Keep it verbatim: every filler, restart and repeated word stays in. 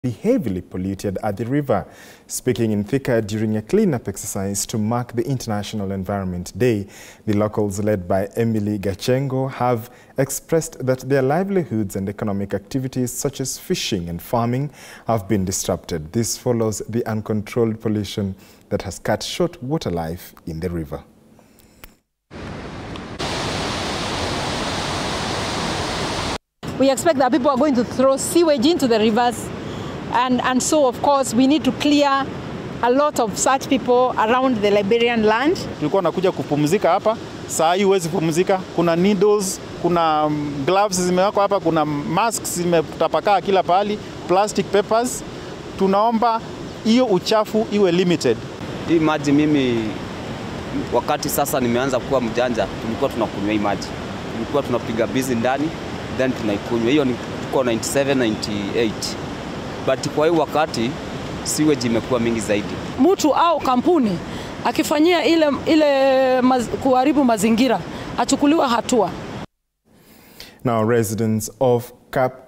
be heavily polluted at the river. Speaking in Thika during a cleanup exercise to mark the International Environment Day, the locals led by Emily Gachengo have expressed that their livelihoods and economic activities such as fishing and farming have been disrupted. This follows the uncontrolled pollution that has cut short water life in the river. We expect that people are going to throw sewage into the rivers. And, and so, of course, we need to clear a lot of such people around the Liberian land. Tulikuwa nakuja kupumzika hapa, saa hii huwezi kupumzika. Kuna needles, kuna gloves zimewekwa hapa, kuna masks zimetapakaa kila pahali, plastic papers. Tunaomba hiyo uchafu iwe limited. Hii maji mimi, wakati sasa nimeanza kuwa mjanja, tulikuwa tunakunywa hii maji. Tulikuwa tunapiga busy ndani, then tunaikunywa. Hiyo ni tuko ninety-seven ninety-eight. But kwa hiyo wakati sewage imekuwa mingi zaidi. Mtu au kampuni akifanyia ile ile maz, kuharibu mazingira achukuliwa hatua. Now residents of Cap